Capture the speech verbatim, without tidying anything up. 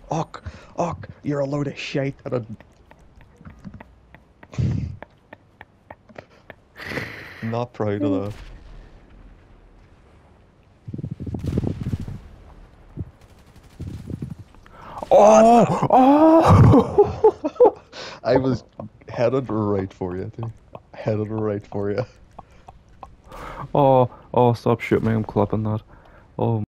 Och, och, you're a load of shite. And I'm not proud of that. Oh! Oh! I was headed right for you, dude. Headed right for you. Oh, oh, stop shooting me, I'm clapping that. Oh